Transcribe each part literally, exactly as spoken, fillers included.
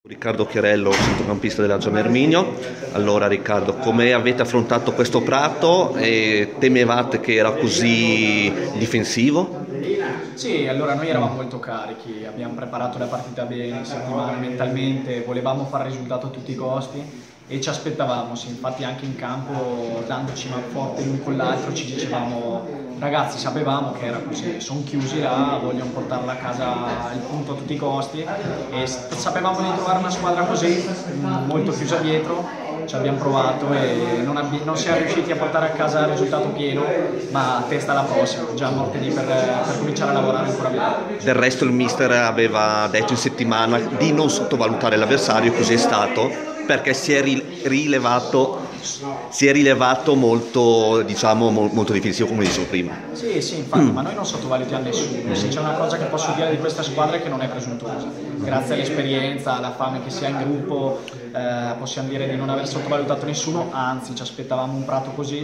Riccardo Chiarello, centrocampista della Gian Erminio. Allora Riccardo, come avete affrontato questo Prato e temevate che era così difensivo? Sì, allora noi eravamo molto carichi, abbiamo preparato la partita bene, in settimana mentalmente, volevamo fare risultato a tutti i costi e ci aspettavamo, sì, infatti anche in campo dandoci man forte l'un con l'altro ci dicevamo ragazzi, sapevamo che era così, sono chiusi là, vogliono portarla a casa il punto a tutti i costi e sapevamo di trovare una squadra così, molto chiusa dietro. Ci abbiamo provato e non, non siamo riusciti a portare a casa il risultato pieno, ma testa alla prossima, già martedì per, per cominciare a lavorare ancora bene. Del resto il mister aveva detto in settimana di non sottovalutare l'avversario, così è stato, perché si è rilevato, si è rilevato molto, diciamo, molto difensivo, come dicevo prima. Sì, sì, infatti, mm. ma noi non sottovalutiamo nessuno. Se c'è una cosa che posso dire di questa squadra è che non è presuntuosa. Grazie all'esperienza, alla fame che si ha in gruppo, eh, possiamo dire di non aver sottovalutato nessuno, anzi ci aspettavamo un Prato così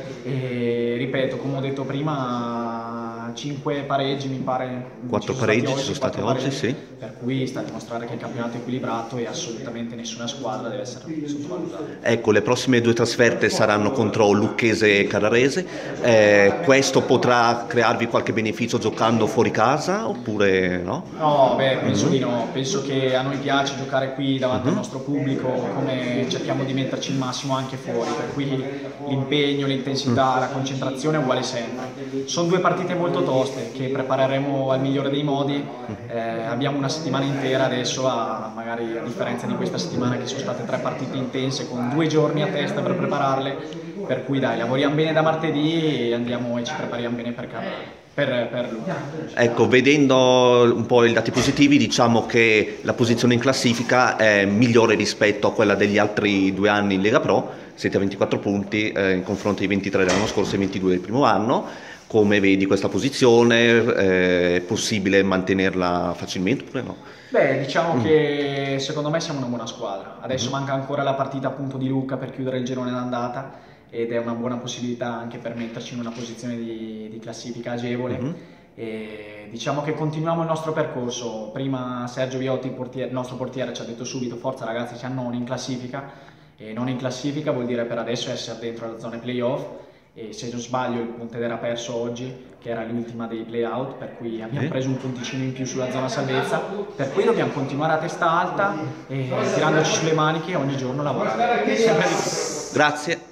e ripeto, come ho detto prima, cinque pareggi mi pare. Quattro pareggi ci sono stati oggi, sì. Per cui sta a dimostrare che il campionato è equilibrato e assolutamente nessuna squadra deve essere sottovalutata. Ecco, le prossime due trasferte saranno contro Lucchese e Carrarese. Eh, questo potrà crearvi qualche beneficio giocando fuori casa oppure no? No, beh, penso mm-hmm. di no. Penso che a noi piace giocare qui davanti mm-hmm. al nostro pubblico, come cerchiamo di metterci il massimo anche fuori, per cui l'impegno, l'intensità, mm. la concentrazione è uguale sempre. Sono due partite molto toste che prepareremo al migliore dei modi. Eh, abbiamo una settimana intera adesso, a, magari a differenza di questa settimana che sono state tre partite intense con due giorni a testa per prepararle, per cui dai, lavoriamo bene da martedì e andiamo e ci prepariamo bene per Carrarese. Per, per lui. Ecco, vedendo un po' i dati positivi, diciamo che la posizione in classifica è migliore rispetto a quella degli altri due anni in Lega Pro. Siete a ventiquattro punti eh, in confronto ai ventitré dell'anno scorso e ventidue del primo anno. Come vedi questa posizione? Eh, è possibile mantenerla facilmente oppure no? Beh, diciamo mm. che secondo me siamo una buona squadra. Adesso mm. manca ancora la partita appunto di Lucca per chiudere il girone d'andata ed è una buona possibilità anche per metterci in una posizione di, di classifica agevole. Mm-hmm. E diciamo che continuiamo il nostro percorso. Prima Sergio Viotti, il, portiere, il nostro portiere, ci ha detto subito forza ragazzi, siamo non in classifica, e non in classifica vuol dire per adesso essere dentro la zona playoff, e se non sbaglio il Pontedera ha perso oggi, che era l'ultima dei playout, per cui abbiamo preso un punticino in più sulla zona salvezza, per cui dobbiamo continuare a testa alta e tirandoci sulle maniche ogni giorno lavorare sempre di più. Grazie.